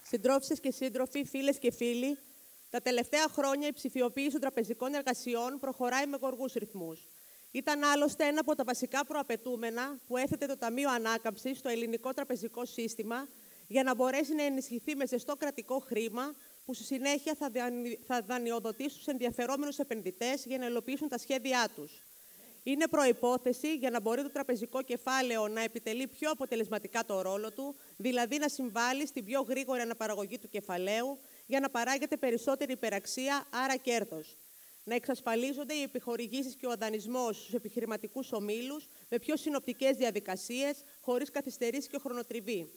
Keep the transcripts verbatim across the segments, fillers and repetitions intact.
Συντρόφισσες και σύντροφοι, φίλες και φίλοι, τα τελευταία χρόνια η ψηφιοποίηση των τραπεζικών εργασιών προχωράει με γοργούς ρυθμούς. Ήταν άλλωστε ένα από τα βασικά προαπαιτούμενα που έθετε το Ταμείο Ανάκαμψης στο ελληνικό τραπεζικό σύστημα για να μπορέσει να ενισχυθεί με ζεστό κρατικό χρήμα που στη συνέχεια θα, δανει... θα δανειοδοτήσει τους ενδιαφερόμενους επενδυτές για να υλοποιήσουν τα σχέδιά τους. Είναι προϋπόθεση για να μπορεί το τραπεζικό κεφάλαιο να επιτελεί πιο αποτελεσματικά το ρόλο του, δηλαδή να συμβάλλει στην πιο γρήγορη αναπαραγωγή του κεφαλαίου για να παράγεται περισσότερη υπεραξία, άρα κέρδος. Να εξασφαλίζονται οι επιχορηγήσεις και ο δανεισμός στους επιχειρηματικούς ομίλους με πιο συνοπτικές διαδικασίες, χωρίς καθυστερήσεις και χρονοτριβή.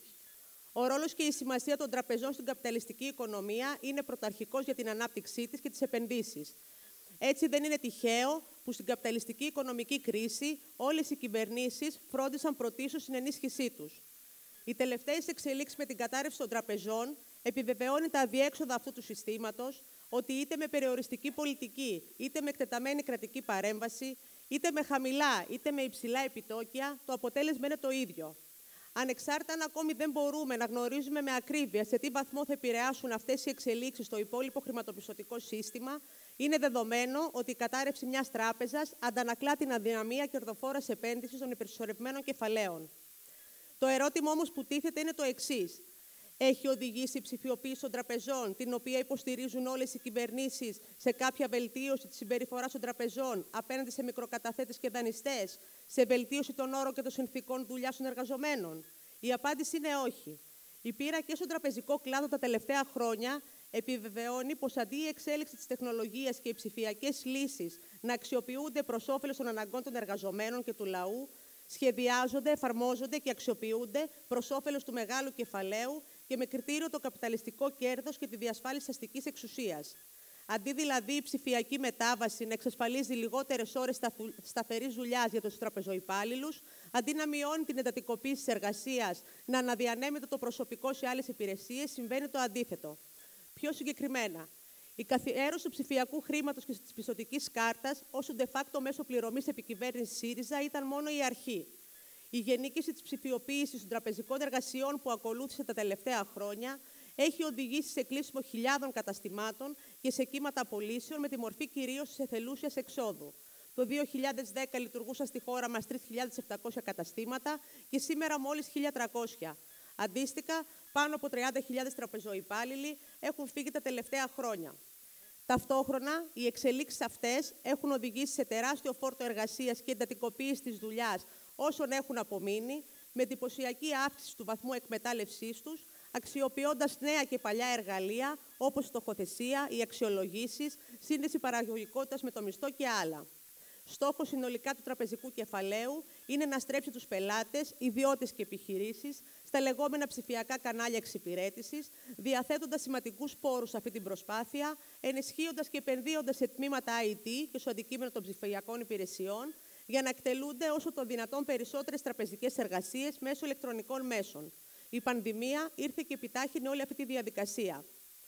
Ο ρόλος και η σημασία των τραπεζών στην καπιταλιστική οικονομία είναι πρωταρχικός για την ανάπτυξή της και τις επενδύσεις. Έτσι, δεν είναι τυχαίο που στην καπιταλιστική οικονομική κρίση όλες οι κυβερνήσεις φρόντισαν πρωτίστως στην ενίσχυσή τους. Οι τελευταίες εξελίξεις με την κατάρρευση των τραπεζών επιβεβαιώνει τα αδιέξοδα αυτού του συστήματος, ότι είτε με περιοριστική πολιτική, είτε με εκτεταμένη κρατική παρέμβαση, είτε με χαμηλά είτε με υψηλά επιτόκια, το αποτέλεσμα είναι το ίδιο. Ανεξάρτητα αν ακόμη δεν μπορούμε να γνωρίζουμε με ακρίβεια σε τι βαθμό θα επηρεάσουν αυτές οι εξελίξεις στο υπόλοιπο χρηματοπιστωτικό σύστημα, είναι δεδομένο ότι η κατάρρευση μιας τράπεζας αντανακλά την αδυναμία κερδοφόρας επένδυσης των υπερσυσσωρευμένων κεφαλαίων. Το ερώτημα όμως που τίθεται είναι το εξής. Έχει οδηγήσει η ψηφιοποίηση των τραπεζών, την οποία υποστηρίζουν όλες οι κυβερνήσεις, σε κάποια βελτίωση της συμπεριφοράς των τραπεζών απέναντι σε μικροκαταθέτες και δανειστές, σε βελτίωση των όρων και των συνθηκών δουλειάς των εργαζομένων? Η απάντηση είναι όχι. Η πείρα και στον τραπεζικό κλάδο τα τελευταία χρόνια επιβεβαιώνει πως αντί η εξέλιξη της τεχνολογίας και οι ψηφιακές λύσεις να αξιοποιούνται προς όφελος των αναγκών των εργαζομένων και του λαού, σχεδιάζονται, εφαρμόζονται και αξιοποιούνται προς όφελος του μεγάλου κεφαλαίου και με κριτήριο το καπιταλιστικό κέρδος και τη διασφάλιση αστικής εξουσίας. Αντί δηλαδή η ψηφιακή μετάβαση να εξασφαλίζει λιγότερες ώρες σταθερής δουλειάς για τους τραπεζοϊπάλληλους, αντί να μειώνει την εντατικοποίηση της εργασίας, να αναδιανέμεται το προσωπικό σε άλλες υπηρεσίες, συμβαίνει το αντίθετο. Πιο συγκεκριμένα, η καθιέρωση του ψηφιακού χρήματος και της πιστωτικής κάρτας ως de facto μέσο πληρωμής επικυβέρνησης ΣΥΡΙΖΑ ήταν μόνο η αρχή. Η γενίκευση της ψηφιοποίησης των τραπεζικών εργασιών που ακολούθησε τα τελευταία χρόνια έχει οδηγήσει σε κλείσιμο χιλιάδων καταστημάτων και σε κύματα απολύσεων με τη μορφή κυρίως της εθελούσιας εξόδου. Το δύο χιλιάδες δέκα λειτουργούσαν στη χώρα μας τρεις χιλιάδες επτακόσια καταστήματα και σήμερα μόλις χίλια τριακόσια. Αντίστοιχα, πάνω από τριάντα χιλιάδες τραπεζοϊπάλληλοι έχουν φύγει τα τελευταία χρόνια. Ταυτόχρονα, οι εξελίξεις αυτές έχουν οδηγήσει σε τεράστιο φόρτο εργασίας και εντατικοποίηση της δουλειάς όσων έχουν απομείνει, με εντυπωσιακή αύξηση του βαθμού εκμετάλλευσής τους, αξιοποιώντας νέα και παλιά εργαλεία όπως η στοχοθεσία, οι αξιολογήσεις, σύνδεση παραγωγικότητας με το μισθό και άλλα. Στόχος συνολικά του τραπεζικού κεφαλαίου είναι να στρέψει τους πελάτες, ιδιώτες και επιχειρήσεις στα λεγόμενα ψηφιακά κανάλια εξυπηρέτησης, διαθέτοντας σημαντικούς πόρους σε αυτή την προσπάθεια, ενισχύοντας και επενδύοντας σε τμήματα άι τι και στο αντικείμενο των ψηφιακών υπηρεσιών, για να εκτελούνται όσο το δυνατόν περισσότερες τραπεζικές εργασίες μέσω ηλεκτρονικών μέσων. Η πανδημία ήρθε και επιτάχυνε όλη αυτή τη διαδικασία.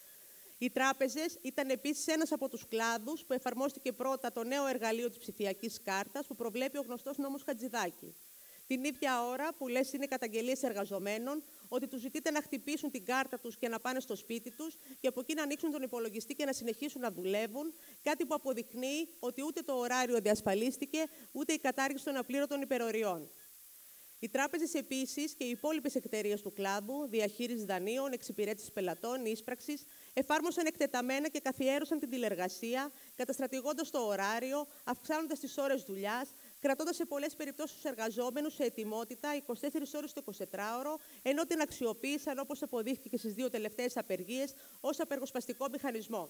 Οι τράπεζες ήταν επίσης ένας από τους κλάδους που εφαρμόστηκε πρώτα το νέο εργαλείο της ψηφιακής κάρτας που προβλέπει ο γνωστός νόμος Χατζηδάκη. Την ίδια ώρα που λες είναι καταγγελίες εργαζομένων ότι τους ζητείτε να χτυπήσουν την κάρτα τους και να πάνε στο σπίτι τους και από εκεί να ανοίξουν τον υπολογιστή και να συνεχίσουν να δουλεύουν, κάτι που αποδεικνύει ότι ούτε το ωράριο διασφαλίστηκε, ούτε η κατάργηση των απλήρωτων υπεροριών. Οι τράπεζες επίσης και οι υπόλοιπες εταιρείες του κλάδου, διαχείριση δανείων, εξυπηρέτηση πελατών, ίσπραξης, εφάρμοσαν εκτεταμένα και καθιέρωσαν την τηλεργασία, καταστρατηγώντας το ωράριο, αυξάνοντας τις ώρες δουλειάς, κρατώντας σε πολλές περιπτώσεις τους εργαζόμενους σε ετοιμότητα είκοσι τέσσερις ώρες το εικοσιτετράωρο, ενώ την αξιοποίησαν, όπως αποδείχθηκε και στις δύο τελευταίες απεργίες, ως απεργοσπαστικό μηχανισμό.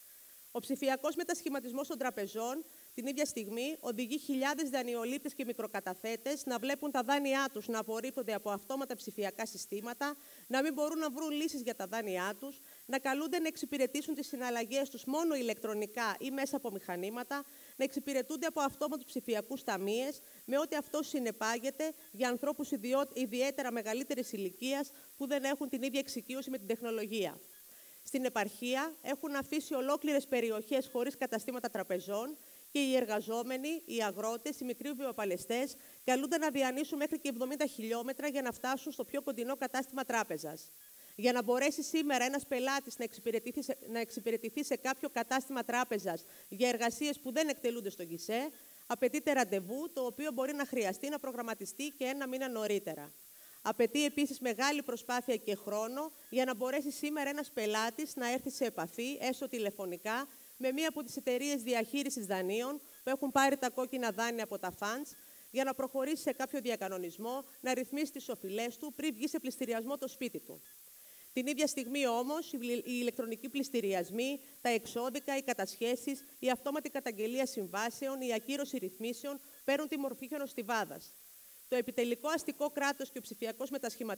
Ο ψηφιακός μετασχηματισμός των τραπεζών την ίδια στιγμή οδηγεί χιλιάδες δανειολήπτες και μικροκαταθέτες να βλέπουν τα δάνειά τους να απορρίπτονται από αυτόματα ψηφιακά συστήματα, να μην μπορούν να βρουν λύσεις για τα δάνειά τους, να καλούνται να εξυπηρετήσουν τις συναλλαγές τους μόνο ηλεκτρονικά ή μέσα από μηχανήματα, να εξυπηρετούνται από αυτόματους ψηφιακούς ταμείες, με ό,τι αυτό συνεπάγεται για ανθρώπους ιδιαίτερα μεγαλύτερης ηλικίας που δεν έχουν την ίδια εξοικείωση με την τεχνολογία. Στην επαρχία έχουν αφήσει ολόκληρες περιοχές χωρίς καταστήματα τραπεζών και οι εργαζόμενοι, οι αγρότες, οι μικροί βιοπαλαιστές καλούνται να διανύσουν μέχρι και εβδομήντα χιλιόμετρα για να φτάσουν στο πιο κοντινό κατάστημα τράπεζας. Για να μπορέσει σήμερα ένας πελάτης να εξυπηρετηθεί σε, να εξυπηρετηθεί σε κάποιο κατάστημα τράπεζας για εργασίες που δεν εκτελούνται στο γκισέ, απαιτείται ραντεβού, το οποίο μπορεί να χρειαστεί να προγραμματιστεί και ένα μήνα νωρίτερα. Απαιτεί επίσης μεγάλη προσπάθεια και χρόνο για να μπορέσει σήμερα ένας πελάτης να έρθει σε επαφή, έστω τηλεφωνικά, με μία από τις εταιρείες διαχείρισης δανείων που έχουν πάρει τα κόκκινα δάνεια από τα funds, για να προχωρήσει σε κάποιο διακανονισμό, να ρυθμίσει τις οφειλές του πριν βγει σε πληστηριασμό το σπίτι του. Την ίδια στιγμή όμως, οι ηλεκτρονικοί πληστηριασμοί, τα εξώδικα, οι κατασχέσεις, η αυτόματη καταγγελία συμβάσεων, η ακύρωση ρυθμίσεων παίρνουν τη μορφή χιονοστιβάδας. Το επιτελικό αστικό κράτος και ο ψηφιακός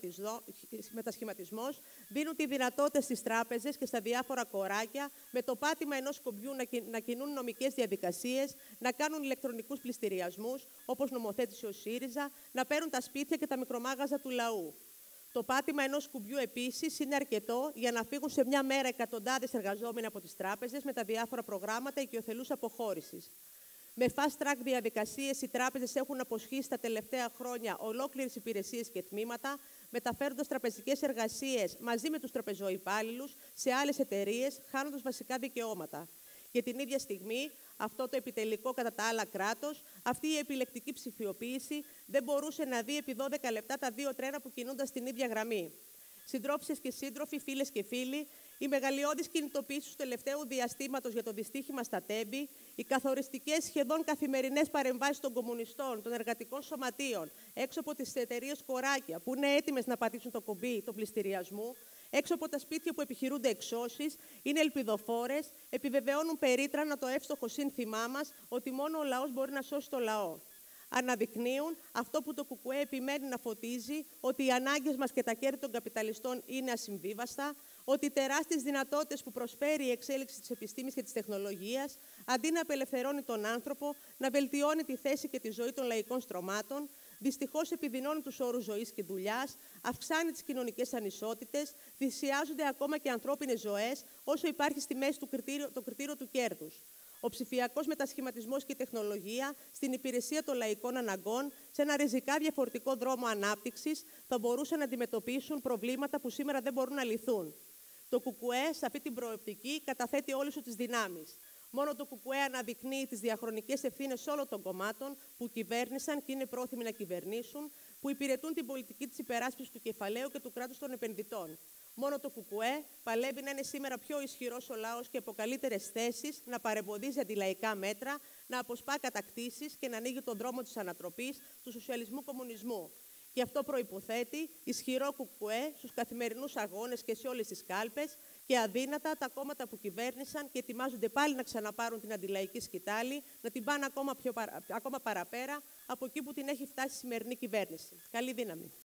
μετασχηματισμός δίνουν τη δυνατότητα στις τράπεζες και στα διάφορα κοράκια με το πάτημα ενός κουμπιού να κινούν νομικές διαδικασίες, να κάνουν ηλεκτρονικούς πληστηριασμούς, όπως νομοθέτησε ο ΣΥΡΙΖΑ, να παίρνουν τα σπίτια και τα μικρομάγαζα του λαού. Το πάτημα ενός κουμπιού επίσης είναι αρκετό για να φύγουν σε μια μέρα εκατοντάδες εργαζόμενοι από τις τράπεζες με τα διάφορα προγράμματα οικειοθελούς αποχώρησης. Με fast track διαδικασίες, οι τράπεζες έχουν αποσχίσει τα τελευταία χρόνια ολόκληρες υπηρεσίες και τμήματα, μεταφέροντας τραπεζικές εργασίες μαζί με τους τραπεζοϊπάλληλους σε άλλες εταιρείες, χάνοντας βασικά δικαιώματα. Και την ίδια στιγμή, αυτό το επιτελικό κατά τα άλλα κράτος, αυτή η επιλεκτική ψηφιοποίηση δεν μπορούσε να δει επί δώδεκα λεπτά τα δύο τρένα που κινούνταν στην ίδια γραμμή. Συντρόφισσες και σύντροφοι, φίλες και φίλοι, οι μεγαλειώδεις κινητοποιήσεις του τελευταίου διαστήματος για το δυστύχημα στα Τέμπη, οι καθοριστικές σχεδόν καθημερινές παρεμβάσεις των κομμουνιστών, των εργατικών σωματείων, έξω από τις εταιρείες κοράκια, που είναι έτοιμες να πατήσουν το κουμπί του πληστηριασμού, έξω από τα σπίτια που επιχειρούνται εξώσεις, είναι ελπιδοφόρες, επιβεβαιώνουν περίτρανα το εύστοχο σύνθημά μας ότι μόνο ο λαός μπορεί να σώσει το λαό. Αναδεικνύουν αυτό που το ΚΚΕ επιμένει να φωτίζει, ότι οι ανάγκες μας και τα κέρδη των καπιταλιστών είναι ασυμβίβαστα, ότι οι τεράστιες δυνατότητες που προσφέρει η εξέλιξη της επιστήμης και της τεχνολογίας, αντί να απελευθερώνει τον άνθρωπο, να βελτιώνει τη θέση και τη ζωή των λαϊκών στρωμάτων, δυστυχώς επιδεινώνει τους όρους ζωής και δουλειάς, αυξάνει τις κοινωνικές ανισότητες, θυσιάζονται ακόμα και ανθρώπινες ζωές, όσο υπάρχει στη μέση του κριτήριο, το κριτήριο του κέρδους. Ο ψηφιακός μετασχηματισμός και η τεχνολογία στην υπηρεσία των λαϊκών αναγκών, σε ένα ριζικά διαφορετικό δρόμο ανάπτυξης, θα μπορούσαν να αντιμετωπίσουν προβλήματα που σήμερα δεν μπορούν να λυθούν. Το ΚΚΕ, σε αυτή την προοπτική, καταθέτει όλες του τις δυνάμεις. Μόνο το ΚΚΕ αναδεικνύει τις διαχρονικές ευθύνες όλων των κομμάτων που κυβέρνησαν και είναι πρόθυμοι να κυβερνήσουν, που υπηρετούν την πολιτική της υπεράσπισης του κεφαλαίου και του κράτους των επενδυτών. Μόνο το ΚΚΕ παλεύει να είναι σήμερα πιο ισχυρός ο λαός και από καλύτερες θέσεις, να παρεμποδίζει αντιλαϊκά μέτρα, να αποσπά κατακτήσεις και να ανοίγει τον δρόμο της ανατροπής του σοσιαλισμού-κομμουνισμού. Και αυτό προϋποθέτει ισχυρό ΚΚΕ στους καθημερινούς αγώνες και σε όλες τις κάλπες και αδύνατα τα κόμματα που κυβέρνησαν και ετοιμάζονται πάλι να ξαναπάρουν την αντιλαϊκή σκητάλη, να την πάνε ακόμα, πιο παρα... ακόμα παραπέρα από εκεί που την έχει φτάσει η σημερινή κυβέρνηση. Καλή δύναμη.